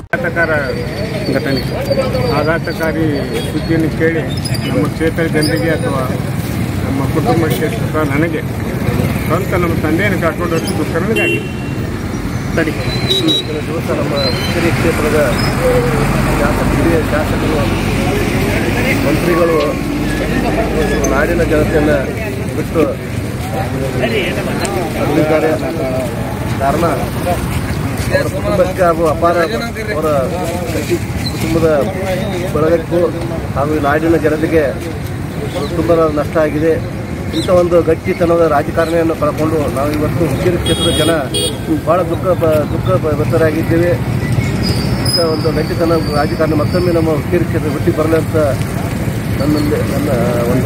ಆಘಾತಕಾರ ಘಟನೆ, ಆಘಾತಕಾರಿ ಸುದ್ದಿಯನ್ನು ಕೇಳಿ ನಮ್ಮ ಕ್ಷೇತ್ರ ಜನರಿಗೆ ಅಥವಾ ನಮ್ಮ ಕುಟುಂಬಕ್ಕೆ ಅಥವಾ ನನಗೆ ಸ್ವಂತ ನಮ್ಮ ತಂದೆಯನ್ನು ಕರ್ಕೊಂಡು ಹೋಗಿ ದುಃಖಗಳಿಗಾಗಿ ಸರಿ ಕೆಲ ದಿವಸ ನಮ್ಮ ಹುಕ್ಕೇರಿ ಕ್ಷೇತ್ರದ ಹಿರಿಯ ಶಾಸಕರು ಮಂತ್ರಿಗಳು ನಾಡಿನ ಜನತೆಯನ್ನು ಬಿಟ್ಟು ಅಲ್ಲಿದ್ದಾರೆ. ಕಾರಣ ಅವರ ಕುಟುಂಬಕ್ಕೆ ಹಾಗೂ ಅಪಾರ ಅವರ ಕುಟುಂಬದ ಬಳಗಕ್ಕೂ ಹಾಗೂ ನಾಡಿನ ಜನತೆಗೆ ತುಂಬ ನಷ್ಟ ಆಗಿದೆ. ಇಂಥ ಒಂದು ಗಟ್ಟಿತನದ ರಾಜಕಾರಣಿಯನ್ನು ಕಳ್ಕೊಂಡು ನಾವು ಇವತ್ತು ಹುಕ್ಕೇರಿ ಕ್ಷೇತ್ರದ ಜನ ಭಾಳ ದುಃಖ ವ್ಯಕ್ತರಾಗಿದ್ದೇವೆ. ಇಂಥ ಒಂದು ಗಟ್ಟಿತನ ರಾಜಕಾರಣ ಮತ್ತೊಮ್ಮೆ ನಮ್ಮ ಹುಕ್ಕೇರಿ ಕ್ಷೇತ್ರ ಹುಟ್ಟಿ ಬರಲಿ ಅಂತ ನನ್ನ ಒಂದು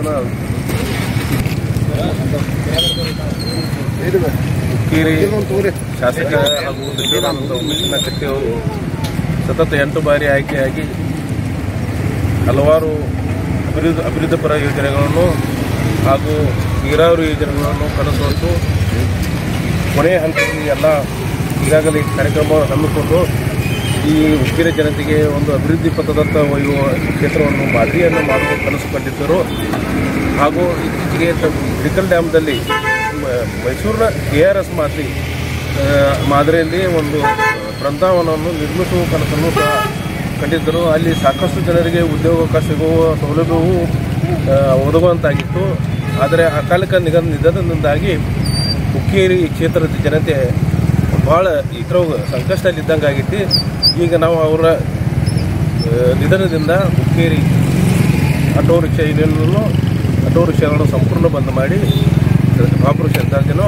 ಹುಕ್ಕೇರಿ ಶಾಸಕ ಹಾಗೂ ಸಚಿವರಾದಂಥ ಉಮೇಶಣ್ಣ ಕಟ್ಟಿಯವರು ಸತತ 8 ಬಾರಿ ಆಯ್ಕೆಯಾಗಿ ಹಲವಾರು ಅಭಿವೃದ್ಧಿಪರ ಯೋಜನೆಗಳನ್ನು ಹಾಗೂ ನೀರಾವರಿ ಯೋಜನೆಗಳನ್ನು ಕನಸು ಕೊನೆಯ ಹಂತದಲ್ಲಿ ಎಲ್ಲ ಈಗಾಗಲೇ ಕಾರ್ಯಕ್ರಮ ಹಮ್ಮಿಕೊಂಡು ಈ ಹುಕ್ಕೇರಿ ಜನತೆಗೆ ಒಂದು ಅಭಿವೃದ್ಧಿ ಪಥದತ್ತ ಒಯ್ಯುವ ಕ್ಷೇತ್ರವನ್ನು ಮಾದರಿಯನ್ನು ಮಾಡುವ ಕನಸು ಕಂಡಿದ್ದರು. ಹಾಗೂ ಇತ್ತೀಚೆಗೆ ಹಿಡಕಲ್ ಡ್ಯಾಮ್ದಲ್ಲಿ ಮೈಸೂರಿನ KRS ಮಾದರಿಯಲ್ಲಿ ಒಂದು ಬೃಂದಾವನವನ್ನು ನಿರ್ಮಿಸುವ ಕನಸನ್ನು ಸಹ ಕಂಡಿದ್ದರು. ಅಲ್ಲಿ ಸಾಕಷ್ಟು ಜನರಿಗೆ ಉದ್ಯೋಗಾವಕಾಶ ಸಿಗುವ ಸೌಲಭ್ಯವೂ ಒದಗುವಂತಾಗಿತ್ತು. ಆದರೆ ಅಕಾಲಿಕ ನಿಧನದಿಂದಾಗಿ ಹುಕ್ಕೇರಿ ಕ್ಷೇತ್ರದ ಜನತೆ ಭಾಳ ಸಂಕಷ್ಟದಲ್ಲಿದ್ದಂಗೆ ಆಗೈತಿ. ಈಗ ನಾವು ಅವರ ನಿಧನದಿಂದ ಹುಕ್ಕೇರಿ ಆಟೋ ರಿಕ್ಷಾಗಳನ್ನು ಸಂಪೂರ್ಣ ಬಂದ್ ಮಾಡಿ ಮಹಾಪುರುಷ ಶ್ರದ್ಧಾಂಜಲಿಯನ್ನು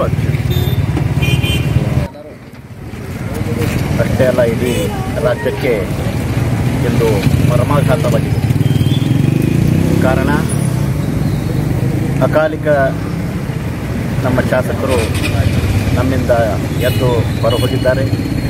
ಅಷ್ಟೇ ಅಲ್ಲ, ಇಡೀ ರಾಜ್ಯಕ್ಕೆ ಎಂದು ಪರಮಾಘಾತವಾಗಿದೆ. ಕಾರಣ ಅಕಾಲಿಕ ನಮ್ಮ ಶಾಸಕರು ನಮ್ಮಿಂದ ಎದ್ದು ಹೊರಹೋಗಿದ್ದಾರೆ.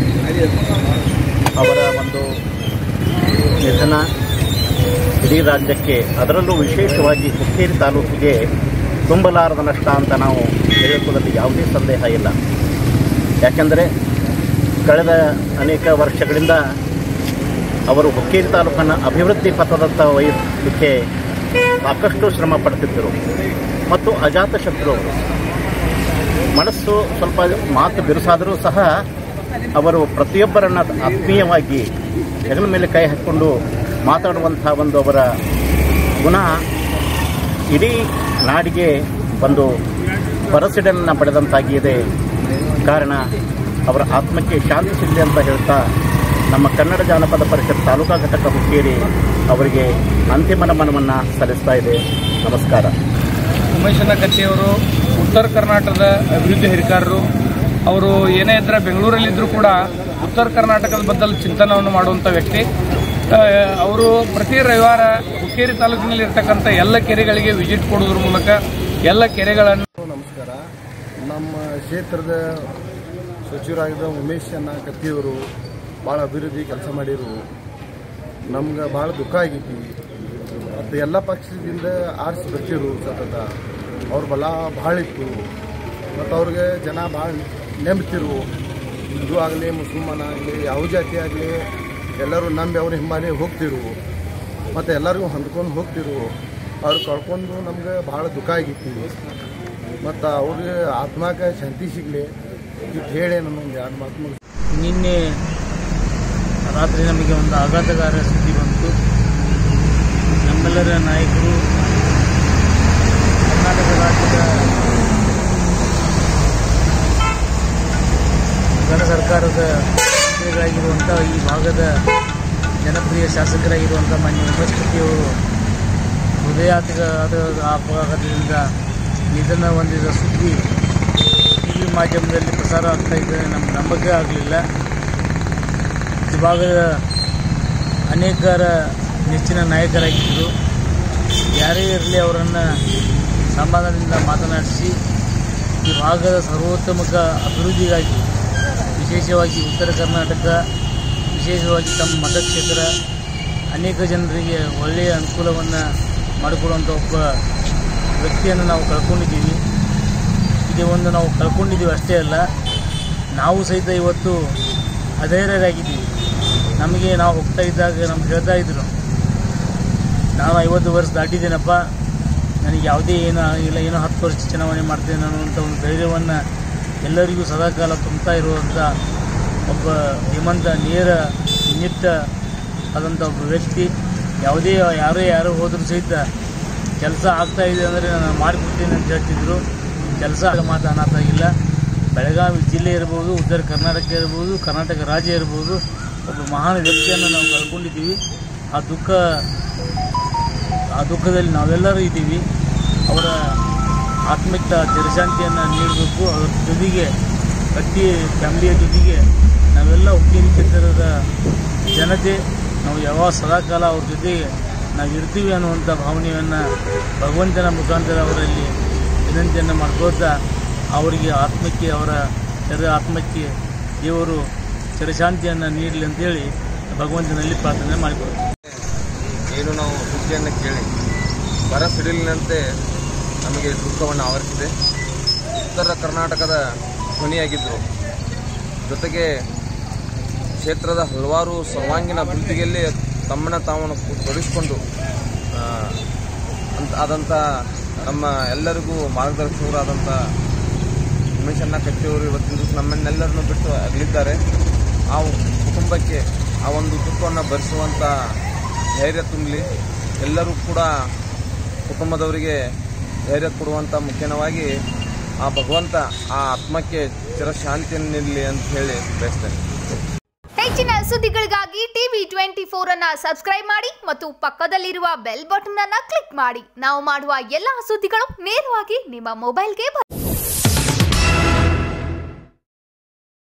ಅವರ ಒಂದು ನಿಧನ ಇಡೀ ರಾಜ್ಯಕ್ಕೆ, ಅದರಲ್ಲೂ ವಿಶೇಷವಾಗಿ ಹುಕ್ಕೇರಿ ತಾಲೂಕಿಗೆ ತುಂಬಲಾರದ ನಷ್ಟ ಅಂತ ನಾವು ಹೇಳುವುದರಲ್ಲಿ ಯಾವುದೇ ಸಂದೇಹ ಇಲ್ಲ. ಯಾಕೆಂದರೆ ಕಳೆದ ಅನೇಕ ವರ್ಷಗಳಿಂದ ಅವರು ಹುಕ್ಕೇರಿ ತಾಲೂಕನ್ನು ಅಭಿವೃದ್ಧಿ ಪಥದತ್ತ ಒಯ್ಯಲಿಕ್ಕೆ ಸಾಕಷ್ಟು ಶ್ರಮ ಪಡ್ತಿದ್ದರು ಮತ್ತು ಅಜಾತಶತ್ರು ಅವರು. ಮನಸ್ಸು ಸ್ವಲ್ಪ ಮಾತು ಬಿರುಸಾದರೂ ಸಹ ಅವರು ಪ್ರತಿಯೊಬ್ಬರನ್ನು ಆತ್ಮೀಯವಾಗಿ ಹೆಗಲ ಮೇಲೆ ಕೈ ಹಾಕಿಕೊಂಡು ಮಾತಾಡುವಂಥ ಒಂದು ಅವರ ಗುಣ ಇಡೀ ನಾಡಿಗೆ ಒಂದು ಬರಸಿಡನ್ನು ಪಡೆದಂತಾಗಿದೆ. ಕಾರಣ ಅವರ ಆತ್ಮಕ್ಕೆ ಶಾಂತಿ ಸಿಗಲಿ ಅಂತ ಹೇಳ್ತಾ ನಮ್ಮ ಕನ್ನಡ ಜಾನಪದ ಪರಿಷತ್ ತಾಲೂಕಾ ಘಟಕ ಹುಕ್ಕೇರಿ ಅವರಿಗೆ ಅಂತಿಮ ನಮನವನ್ನು ಸಲ್ಲಿಸ್ತಾ ಇದೆ. ನಮಸ್ಕಾರ. ಉಮೇಶಣ್ಣ ಕಟ್ಟಿಯವರು ಉತ್ತರ ಕರ್ನಾಟಕದ ಅಭಿವೃದ್ಧಿ ಹರಿಕಾರರು. ಅವರು ಏನೇ ಇದ್ದರೆ ಬೆಂಗಳೂರಲ್ಲಿದ್ದರೂ ಕೂಡ ಉತ್ತರ ಕರ್ನಾಟಕದ ಬದಲು ಚಿಂತನವನ್ನು ಮಾಡುವಂಥ ವ್ಯಕ್ತಿ. ಅವರು ಪ್ರತಿ ರವಿವಾರ ಹುಕ್ಕೇರಿ ತಾಲೂಕಿನಲ್ಲಿ ಇರ್ತಕ್ಕಂಥ ಎಲ್ಲ ಕೆರೆಗಳಿಗೆ ವಿಸಿಟ್ ಕೊಡೋದ್ರ ಮೂಲಕ ಎಲ್ಲ ಕೆರೆಗಳನ್ನು. ನಮಸ್ಕಾರ. ನಮ್ಮ ಕ್ಷೇತ್ರದ ಸಚಿವರಾಗಿದ್ದ ಉಮೇಶಣ್ಣ ಕತ್ತಿಯವರು ಭಾಳ ಅಭಿವೃದ್ಧಿ ಕೆಲಸ ಮಾಡಿರು. ನಮ್ಗೆ ಭಾಳ ದುಃಖ ಆಗೈತಿ. ಮತ್ತು ಎಲ್ಲ ಪಕ್ಷದಿಂದ ಆರಿಸಿ ಬರ್ತಿರು ಸತತ. ಅವ್ರ ಬಲ ಭಾಳ ಇತ್ತು ಮತ್ತು ಅವ್ರಿಗೆ ಜನ ಭಾಳ ನೆಂಬ್ತಿರು. ಹಿಂದೂ ಆಗಲಿ ಮುಸಲ್ಮಾನ ಆಗಲಿ ಯಾವ ಜಾತಿ ಆಗಲಿ ಎಲ್ಲರೂ ನಂಬಿ ಅವ್ರ ಹಿಂಬಾಲಿ ಹೋಗ್ತಿರು ಮತ್ತು ಎಲ್ಲರಿಗೂ ಹೊಂದ್ಕೊಂಡು ಹೋಗ್ತಿರು. ಅವ್ರು ಕಳ್ಕೊಂಡು ನಮ್ಗೆ ಭಾಳ ದುಃಖ ಆಗೈತಿ. ಮತ್ತು ಅವ್ರಿಗೆ ಆತ್ಮಕ್ಕೆ ಶಾಂತಿ ಸಿಗಲಿ ಇಟ್ಟು ಹೇಳಿ ನನ್ನೊಂದು 2 ಮಾತು. ನಿನ್ನೆ ರಾತ್ರಿ ನಮಗೆ ಒಂದು ಆಘಾತಕಾರ ಸುದ್ದಿ ಬಂತು. ನಮ್ಮೆಲ್ಲರ ನಾಯಕರು, ಕರ್ನಾಟಕ ರಾಜ್ಯದ ಗಣ ಸರ್ಕಾರದ ಮಂತ್ರಿಗಳಾಗಿರುವಂಥ ಈ ಭಾಗದ ಜನಪ್ರಿಯ ಶಾಸಕರಾಗಿರುವಂಥ ಮಾನ್ಯ ಉಮೇಶ್ ಕಟ್ಟಿಯವರು ಹೃದಯಾಘಾತದ ಅಪಘಾತದಿಂದ ನಿಧನ ಹೊಂದಿದ ಸುದ್ದಿ TV ಮಾಧ್ಯಮದಲ್ಲಿ ಪ್ರಸಾರ ಆಗ್ತಾ ಇದೆ. ನಮ್ಗೆ ನಂಬಿಕೆ ಆಗಲಿಲ್ಲ. ಈ ಭಾಗದ ಅನೇಕರ ನೆಚ್ಚಿನ ನಾಯಕರಾಗಿದ್ದರು. ಯಾರೇ ಇರಲಿ ಅವರನ್ನು ಸಮಾಧಾನದಿಂದ ಮಾತನಾಡಿಸಿ ಈ ಭಾಗದ ಸರ್ವೋತ್ತಮಕ ಅಭಿವೃದ್ಧಿಗಾಗಿ, ವಿಶೇಷವಾಗಿ ಉತ್ತರ ಕರ್ನಾಟಕ, ವಿಶೇಷವಾಗಿ ತಮ್ಮ ಮತಕ್ಷೇತ್ರ ಅನೇಕ ಜನರಿಗೆ ಒಳ್ಳೆಯ ಅನುಕೂಲವನ್ನು ಮಾಡಿಕೊಡುವಂಥ ಒಬ್ಬ ವ್ಯಕ್ತಿಯನ್ನು ನಾವು ಕಳ್ಕೊಂಡಿದ್ದೀವಿ. ಇದೇ ಒಂದು ನಾವು ಕಳ್ಕೊಂಡಿದ್ದೀವಿ ಅಷ್ಟೇ ಅಲ್ಲ, ನಾವು ಸಹಿತ ಇವತ್ತು ಅಧೈರ್ಯರಾಗಿದ್ದೀವಿ. ನಮಗೆ ನಾವು ಹೋಗ್ತಾ ಇದ್ದಾಗ ನಮ್ಗೆ ಹೇಳ್ತಾ ಇದ್ರು, ನಾನು 50 ವರ್ಷ ದಾಟಿದ್ದೀನಪ್ಪ, ನನಗೆ ಯಾವುದೇ ಏನೋ 10 ವರ್ಷ ಚುನಾವಣೆ ಮಾಡ್ತೇನೆ ಅನ್ನುವಂಥ ಒಂದು ಧೈರ್ಯವನ್ನು ಎಲ್ಲರಿಗೂ ಸದಾಕಾಲ ತುಂಬ್ತಾ ಇರುವಂಥ ಒಬ್ಬ ಧೀಮಂತ ನೇರ ನಿಟ್ಟ ಆದಂಥ ಒಬ್ಬ ವ್ಯಕ್ತಿ. ಯಾರೋ ಹೋದರೂ ಸಹಿತ ಕೆಲಸ ಆಗ್ತಾಯಿದೆ ಅಂದರೆ ನಾನು ಮಾಡಿಕೊಡ್ತೀನಿ ಅಂತ ಹೇಳ್ತಿದ್ರು. ಕೆಲಸ ಮಾತಾಗಿಲ್ಲ. ಬೆಳಗಾವಿ ಜಿಲ್ಲೆ ಇರ್ಬೋದು, ಉತ್ತರ ಕರ್ನಾಟಕ ಇರ್ಬೋದು, ಕರ್ನಾಟಕ ರಾಜ್ಯ ಇರ್ಬೋದು, ಒಬ್ಬ ಮಹಾನ್ ವ್ಯಕ್ತಿಯನ್ನು ನಾವು ಕಳ್ಕೊಂಡಿದ್ದೀವಿ. ಆ ದುಃಖದಲ್ಲಿ ನಾವೆಲ್ಲರೂ ಇದ್ದೀವಿ. ಅವರ ಆತ್ಮಕ್ಕೆ ಚಿರಶಾಂತಿಯನ್ನು ನೀಡಬೇಕು. ಅದರ ಜೊತೆಗೆ ಕಟ್ಟಿ ಫ್ಯಾಮಿಲಿಯ ಜೊತೆಗೆ ನಾವೆಲ್ಲ ಹುಕ್ಕೇರಿ ಕ್ಷೇತ್ರದ ಜನತೆ ನಾವು ಯಾವಾಗ ಸದಾಕಾಲ ಅವ್ರ ಜೊತೆಗೆ ನಾವು ಇರ್ತೀವಿ ಅನ್ನುವಂಥ ಭಾವನೆಯನ್ನು ಭಗವಂತನ ಮುಖಾಂತರ ಅವರಲ್ಲಿ ವಿನಂತಿಯನ್ನು ಮಾಡ್ಕೊಳ್ತಾ ಅವರಿಗೆ ಅವರ ಆತ್ಮಕ್ಕೆ ದೇವರು ಚಿರಶಾಂತಿಯನ್ನು ನೀಡಲಿ ಅಂತೇಳಿ ಭಗವಂತನಲ್ಲಿ ಪ್ರಾರ್ಥನೆ ಮಾಡಿಕೊಳ್ತೀವಿ. ಏನು ನಾವು ಸುದ್ದಿಯನ್ನು ಕೇಳಿ ಬರ ಸಿಡಿಲಿನಂತೆ ನಮಗೆ ದುಃಖವನ್ನು ಆವರಿಸಿದೆ. ಉತ್ತರ ಕರ್ನಾಟಕದ ಧ್ವನಿಯಾಗಿದ್ದರು. ಜೊತೆಗೆ ಕ್ಷೇತ್ರದ ಹಲವಾರು ಸರ್ವಾಂಗೀಣ ಅಭಿವೃದ್ಧಿಯಲ್ಲಿ ತಮ್ಮನ್ನು ತಾವನ್ನು ತೊಡಗಿಸಿಕೊಂಡು ಆದಂಥ ನಮ್ಮ ಎಲ್ಲರಿಗೂ ಮಾರ್ಗದರ್ಶಕರಾದಂಥ ಉಮೇಶಣ್ಣ ಕತ್ತಿಯವರು ಇವತ್ತಿನ ದಿವಸ ನಮ್ಮನ್ನೆಲ್ಲರನ್ನು ಬಿಟ್ಟು ಅಗಲಿದ್ದಾರೆ. ಆ ಕುಟುಂಬಕ್ಕೆ ಆ ಒಂದು ದುಃಖವನ್ನು ಭರಿಸುವಂಥ ಧೈರ್ಯ ತುಂಬಲಿ. ಎಲ್ಲರೂ ಕೂಡ ಕುಟುಂಬದವರಿಗೆ ಧೈರ್ಯ ಕೊಡುವಂಥ ಮುಖ್ಯವಾಗಿ ಆ ಭಗವಂತ ಆ ಆತ್ಮಕ್ಕೆ ಚಿರಶಾಂತಿಯನ್ನು ನೀಡಲಿ ಅಂತ ಹೇಳಿ ಬಯಸ್ತೇನೆ. ಹೆಚ್ಚಿನ ಸುದ್ದಿಗಳಿಗಾಗಿ TV24 ಅನ್ನು ಸಬ್ಸ್ಕ್ರೈಬ್ ಮಾಡಿ ಮತ್ತು ಪಕ್ಕದಲ್ಲಿರುವ ಬೆಲ್ ಬಟನ್ ಅನ್ನು ಕ್ಲಿಕ್ ಮಾಡಿ. ನಾವು ಮಾಡುವ ಎಲ್ಲಾ ಸುದ್ದಿಗಳು ನೇರವಾಗಿ ನಿಮ್ಮ ಮೊಬೈಲ್ಗೆ